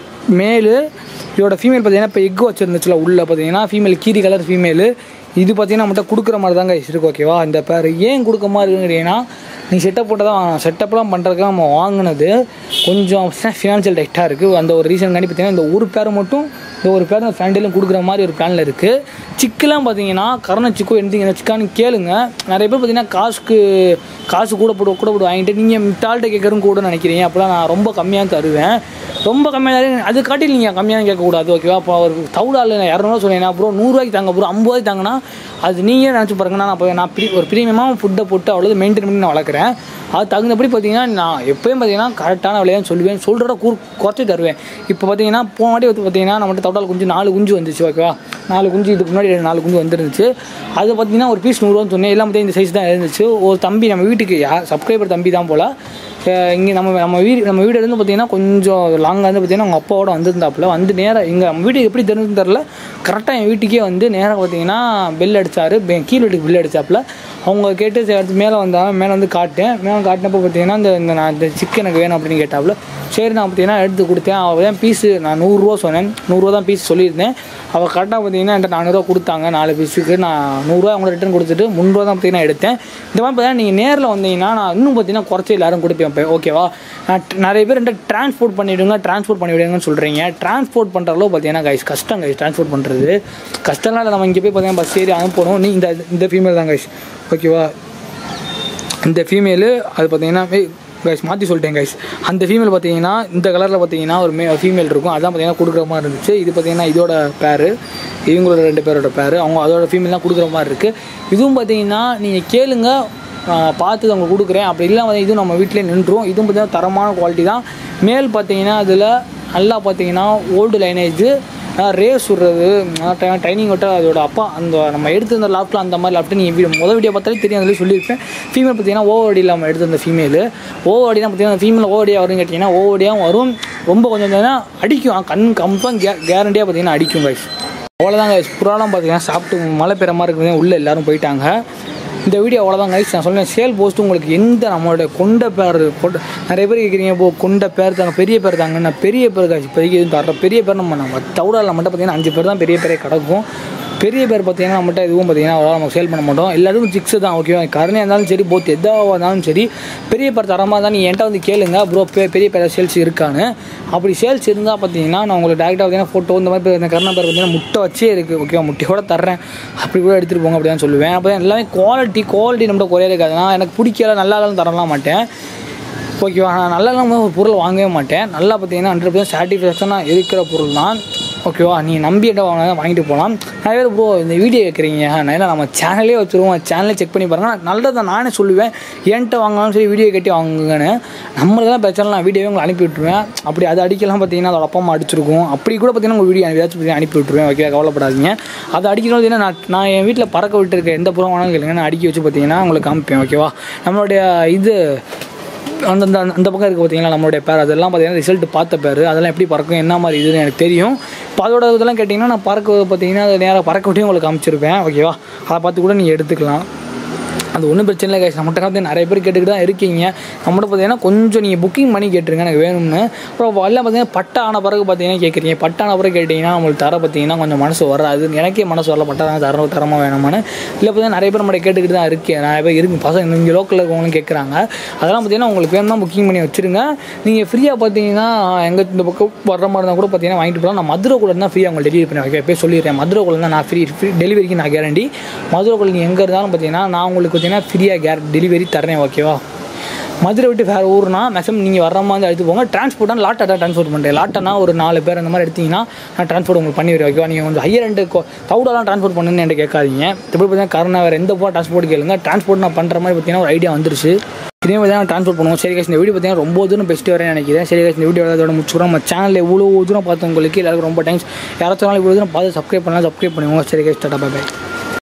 மேலு இதோட ஃபீமேல் பார்த்தீங்கன்னா இப்போ எக் வச்சுருந்துச்சுல உள்ளே பார்த்தீங்கன்னா ஃபீமேல் கீரி கலர் ஃபீமேலு. இது பார்த்தீங்கன்னா நம்மகிட்ட கொடுக்குற மாதிரி தாங்க இருக்குது ஓகேவா. இந்த பேர் ஏன் கொடுக்க மாதிரி இருக்குங்கிறீங்கன்னா நீ செட்டப் போட்டு தான் வாங்கணும். செட்டப்லாம் பண்ணுறதுக்கு நம்ம வாங்கினது கொஞ்சம் ஃபினான்ஷியல் டைட்டாக இருக்குது. அந்த ஒரு ரீசன்காண்டி பார்த்தீங்கன்னா இந்த ஒரு பேர் மட்டும் இந்த ஒரு பேர் அந்த ஃபேண்டிலும் கொடுக்குற மாதிரி ஒரு பிளானில் இருக்குது. சிக்கெலாம் பார்த்தீங்கன்னா கரண சிக்கோ எந்த சிக்கான்னு கேளுங்க. நிறைய பேர் பார்த்தீங்கன்னா காசுக்கு காசு கூட போட்டு கூட போட்டு வாங்கிட்டு நீங்கள் மிட்டால்கிட்ட கேட்குறதும் கூட நினைக்கிறீங்க. அப்போலாம் நான் ரொம்ப கம்மியாக தருவேன், ரொம்ப கம்மியாக அது காட்டில் நீங்கள் கம்மியாக கேட்கக்கூடாது ஓகேவா. அப்போ ஒரு தௌடால் இரநூறுவா சொன்னீங்கன்னா அப்புறம் நூறுரூவாய்க்கு தாங்க அப்புறம் ஐம்பது ரூபாய்க்கு தாங்கன்னா அது நீங்கள் நினச்சி பாருங்கன்னா நான் இப்போ நான் ப்ரீ ஒரு ப்ரீமியமாக ஃபுட்டை போட்டு அவ்வளோ மெயின்டைன் பண்ணி நான் வளர்க்குறேன். அது தகுந்தபடி பார்த்தீங்கன்னா நான் எப்போயும் பார்த்தீங்கன்னா கரெக்டான விலையான்னு சொல்லுவேன், சொல்கிறத கூ குறைச்சி தருவேன். இப்போ பார்த்தீங்கன்னா போன வாட்டி வந்து பார்த்தீங்கன்னா நம்மகிட்ட தௌடால் குஞ்சு நாலு குஞ்சு வந்துச்சு ஓகேவா. நாலு குஞ்சு இதுக்கு முன்னாடி நாலு குஞ்சு வந்துருந்துச்சு. அது பார்த்தீங்கன்னா ஒரு பீஸ் நூறுரூவான்னு சொன்னேன். எல்லாம் பார்த்தீங்கன்னா இந்த சைஸ் தான் இருந்துச்சு. ஒரு தம்பி நம்ம வீட்டுக்கு யார் சப்ஸ்கிரைபர் தம்பி தான் போல் இங்கே நம்ம நம்ம வீடு நம்ம வீடு இருந்து பார்த்தீங்கன்னா கொஞ்சம் லாங்காக இருந்து பார்த்தீங்கன்னா அவங்க அப்பாவோட வந்திருந்தாப்புல வந்து நேராக இங்கே நம்ம வீட்டுக்கு எப்படி தெரிஞ்சுன்னு தெரில கரெக்டாக என் வீட்டுக்கே வந்து நேராக பார்த்தீங்கன்னா பெல் அடித்தார். கீழ் வீட்டுக்கு பெல் அடித்தாப்புல அவங்க கேட்டு எடுத்து மேலே வந்தாங்க. மேலே வந்து காட்டேன். மேலே காட்டினப்போ பார்த்தீங்கன்னா இந்த இந்த நான் இந்த சிக்கன் எனக்கு வேணும் அப்படின்னு கேட்டாப்புல சரி நான் பார்த்தீங்கன்னா எடுத்து கொடுத்தேன். அவள் தான் பீஸு நான் நூறுரூவா சொன்னேன், நூறுரூவா தான் பீஸ் சொல்லியிருந்தேன். அவள் கரெக்டாக பார்த்தீங்கன்னா என்கிட்ட நானூறுரூவா கொடுத்தாங்க நாலு பீஸுக்கு. நான் நூறுரூவா அவங்க ரிட்டர்ன் கொடுத்துட்டு முந்நூறுவா தான் பார்த்தீங்கன்னா எடுத்தேன். இந்த மாதிரி பார்த்தீங்கன்னா நீங்கள் நேரில் வந்தீங்கன்னா நான் இன்னும் பார்த்தீங்கன்னா குறைச்சி எல்லாரும் கொடுப்பேன் ஓகேவா. நிறைய பேர் என்கிட்ட ட்ரான்ஸ்போர்ட் பண்ணிவிடுங்க ட்ரான்ஸ்போர்ட் பண்ணிவிடுங்கன்னு சொல்கிறீங்க. ட்ரான்ஸ்போர்ட் பண்ணுற அளவு பார்த்தீங்கன்னா கைஸ் கஷ்டம் கைஸ். ட்ரான்ஸ்போர்ட் பண்ணுறது கஷ்டம்லாம் இல்லை. நம்ம இங்கே போய் பார்த்தீங்கன்னா பஸ் ஏறி அனுப்பணும். நீ இந்த இந்த ஃபீமேல் தான் கைஸ் ஓகேவா. இந்த ஃபீமேலு அது பார்த்தீங்கன்னா கைஸ் மாற்றி சொல்லிட்டேன் கைஸ். அந்த ஃபீமேல் பார்த்தீங்கன்னா இந்த கலரில் பார்த்தீங்கன்னா ஒரு மே ஃபீமேல் இருக்கும். அதான் பார்த்தீங்கன்னா கொடுக்குற மாதிரி இருந்துச்சு. இது பார்த்தீங்கன்னா இதோட பேர் இவங்களோட ரெண்டு பேரோட பேர் அவங்க அதோட ஃபீமேல் தான் கொடுக்குற மாதிரி இருக்குது. இதுவும் பார்த்தீங்கன்னா நீங்கள் கேளுங்க பார்த்து அவங்க கொடுக்குறேன். அப்படி இல்லாமல் இதுவும் நம்ம வீட்டிலே நின்றுரும். இதுவும் பார்த்தீங்கன்னா தரமான குவாலிட்டி தான். மேல் பார்த்தீங்கன்னா அதில் நல்லா பார்த்தீங்கன்னா ஓல்டு லைனேஜ் ரேஸ் விடுறது ட்ரைனிங் விட்ட அதோட அப்பா அந்த நம்ம எடுத்து லாப்டில் அந்த மாதிரி லாப்ட்டு நீங்கள் முதல் வீடியோ பார்த்தாலே தெரியும் அதில் சொல்லியிருப்பேன். ஃபீமேல் பார்த்தீங்கன்னா ஓவடியில் நம்ம எடுத்து அந்த ஃபீமேலு ஓவடினா பார்த்தீங்கன்னா ஃபீமேல் ஓவடியாக வரும்னு கேட்டிங்கன்னா ஓவடியாகவும் வரும். ரொம்ப கொஞ்சம் அடிக்கும் கண் கன்ஃபார்ம் கே கேரண்டியாக பார்த்தீங்கன்னா அடிக்கும் கைஸ். அவ்வளோதான் கைஸ். புறாலாம் பார்த்தீங்கன்னா சாப்பிட்டு மழை பெற மாதிரி இருக்குது உள்ளே எல்லோரும் போயிட்டாங்க. இந்த வீடியோ அவ்வளோதான் கைஸ். நான் சொல்லுவேன் சேல் போஸ்ட்டு உங்களுக்கு எந்த நம்மளோட கொண்ட பேர் கொண்ட நிறைய பேர் கேட்குறீங்க இப்போ கொண்ட பேர் தாங்க பெரிய பேர் தாங்க நான் பெரிய பேர் காய்ச்சி இப்போதைக்கு எதுவும் தர பெரிய பேர் நம்ம நம்ம தவிடால் நம்மகிட்ட பார்த்தீங்கன்னா அஞ்சு பேர் தான் பெரிய பேரே கிடக்கும். பெரிய பேர் பார்த்தீங்கன்னா நம்மகிட்ட எதுவும் பார்த்தீங்கன்னா அவ்வளோ நம்ம சேல் பண்ண மாட்டோம். எல்லாரும் சிக்ஸு தான் ஓகேவா. கருணையாக இருந்தாலும் சரி போத் எதாவது இருந்தாலும் சரி பெரிய பேர் தரமாக தான் நீங்கள் என்கிட்ட வந்து கேளுங்க ப்ரோ பெ பெரிய பேர் சேல்ஸ் இருக்கான்னு. அப்படி சேல்ஸ் இருந்தால் பார்த்தீங்கன்னா நான் உங்களுக்கு டேரெக்டாக பார்த்தீங்கன்னா ஃபோட்டோ இந்த மாதிரி இந்த கருணா பேர் பார்த்தீங்கன்னா முட்டை வச்சே இருக்குது ஓகேவா. முட்டையோட தர்றேன் அப்படி கூட எடுத்துகிட்டு போங்க அப்படி தான் சொல்லுவேன். அப்போ எல்லாமே குவாலிட்டி குவாலிட்டி நம்மகிட்ட குறைய இருக்காது. நான் எனக்கு பிடிக்கல நல்லா இருந்தாலும் தரலாம் மாட்டேன் ஓகேவா. நான் நல்லா இல்லாமல் ஒரு பொருள் வாங்கவே மாட்டேன். நல்லா பார்த்தீங்கன்னா ஹண்ட்ரட் பர்சன்ட் சாட்டிஸ்ஃபேக்ஷனாக இருக்கிற பொருள் தான் ஓகேவா? நீ நம்பி என்ன வாங்க வாங்கிட்டு போகலாம். நிறைய பேர் ப்ரோ இந்த வீடியோ கேட்குறீங்க, ஏன்னா நம்ம சேனலே வச்சுருவோம், சேனலே செக் பண்ணி பாருங்கள். நல்லதை நானே சொல்லுவேன், ஏன்ட்ட வாங்கினாலும் சரி வீடியோ கட்டி வாங்குங்கன்னு. நம்மளுக்கு தான் பிரச்சனை, நான் வீடியோவே உங்களை அனுப்பி விட்டுருவேன். அப்படி அது அடிக்கலாம் பார்த்தீங்கன்னா அதோட அப்பா அம்மா அடிச்சிருக்கும், அப்படி கூட பார்த்தீங்கன்னா உங்கள் வீடியோ ஏதாச்சும் அனுப்பி விட்டுருவேன். ஓகே, கவலைப்படாதீங்க. அதை அடிக்கணும் பார்த்தீங்கன்னா நான் நான் என் வீட்டில் பறக்க விட்டுருக்கேன், எந்த புறம் வேணாலும் கேளுங்க, நான் அடிக்க வச்சு பார்த்தீங்கன்னா உங்களுக்கு காமிப்பேன். ஓகேவா? நம்மளுடைய இது அந்த அந்த பக்கம் இருக்குது பார்த்தீங்களா நம்மளுடைய பேர், அதெல்லாம் பார்த்தீங்கன்னா ரிசல்ட் பார்த்த பேர், அதெல்லாம் எப்படி பறக்கும் என்ன மாதிரி இதுன்னு எனக்கு தெரியும். இப்போ அதோட இதெல்லாம் கேட்டிங்கன்னா நான் பறக்க பார்த்தீங்கன்னா அதை நேராக பறக்க விட்டு உங்களுக்கு காமிச்சிருப்பேன். ஓகேவா? அதை பார்த்து கூட நீங்கள் எடுத்துக்கலாம், அது ஒன்றும் பிரச்சனை இல்லை கைஸ். நம்மகிட்ட வந்து நிறைய பேர் கேட்டுக்கிட்டு தான் இருக்கீங்க. நம்மகிட்ட பார்த்தீங்கன்னா கொஞ்சம் நீங்கள் புக்கிங் பண்ணி கேட்டுருங்க எனக்கு வேணும்னு. அப்புறம் எல்லாம் பார்த்தீங்கன்னா பட்டா ஆன பிறகு பார்த்தீங்கன்னா கேட்குறீங்க, பட்டா ஆன பிறகு கேட்டிங்கன்னா நம்மளுக்கு தர பார்த்தீங்கன்னா கொஞ்சம் மனசு வராது. எனக்கே மனசு வரல, பட்டா தான் தர தரமாக வேணுமான்னு. இல்லை பார்த்தீங்கன்னா நிறைய பேர் நம்மகிட்ட கேட்டுக்கிட்டு தான் இருக்கேன், நிறைய பேர் இருக்குது பசங்க இங்கே லோக்கலில் இருக்கவங்களும் கேட்குறாங்க. அதெல்லாம் பார்த்தீங்கன்னா உங்களுக்கு வேணும் தான் புக்கிங் பண்ணி வச்சுருங்க. நீங்கள் ஃப்ரீயாக பார்த்தீங்கன்னா எங்கள் இந்த பக்கம் வர்ற மாதிரி இருந்தால் கூட பார்த்தீங்கன்னா வாங்கிட்டு போகலாம். நான் மதுரைக்குள்ள தான் ஃப்ரீயாக உங்களுக்கு டெலிவரி பண்ணி வைக்க போய் சொல்லிடுறேன். மதுரைக்குள்ள தான் நான் ஃப்ரீ ஃப்ரீ டெலிவரிக்கு நான் கேரண்டி. மதுரைக்குள்ள நீங்கள் எங்கே இருந்தாலும் பார்த்தீங்கன்னா நான் உங்களுக்கு பார்த்தீங்கன்னா ஃப்ரீயாக கேர் டெலிவரி தரேன். ஓகேவா? மதுரை விட்டு வேறு ஊர்னா மேக்ஸிமம் நீங்கள் வர மாதிரி எடுத்து போங்க. டிரான்ஸ்போர்ட்டாக லாட்டாக தான் ட்ரான்ஸ்போர்ட் பண்ணுறேன். லாட்டானா ஒரு நாலு பேர் அந்த மாதிரி எடுத்திங்கன்னா நான் ட்ரான்ஸ்போர்ட் உங்களுக்கு பண்ணி வரேன். ஓகேவா? நீங்கள் கொஞ்சம் ஹையர் ரெண்டு தவுடெல்லாம் ட்ரான்ஸ்போர்ட் பண்ணுன்னு என்கிட்ட கேட்காதீங்க. எப்படி பார்த்தீங்கன்னா கரோனா வேறு எந்த போ ட்ரான்ஸ்போர்ட் கேளுங்க, ட்ரான்ஸ்போர்ட் நான் பண்ணுற மாதிரி பார்த்தீங்கன்னா ஒரு ஐடியா வந்துருச்சு. இதே மாதிரி தான் ட்ரான்ஸ்போர்ட் பண்ணுவோம். சரி guys, இந்த வீடியோ பார்த்தீங்கன்னா ரொம்ப தூரம் பெஸ்ட்டு வரேன்னு நினைக்கிறேன். சரி guys, இந்த வீடியோ அதோட முடிச்சுக்கிறோம். நம்ம சேனலில் இவ்வளோ தூரம் பார்த்தவங்களுக்கு எல்லாருக்கும் ரொம்ப தேங்க்ஸ். யாராச்சும் இவ்வளோ தூரம் பார்த்து சப்ஸ்கிரைப் பண்ணலாம், சப்ஸ்கிரைப் பண்ணுவோம். சரி guys, டாடா பை பை.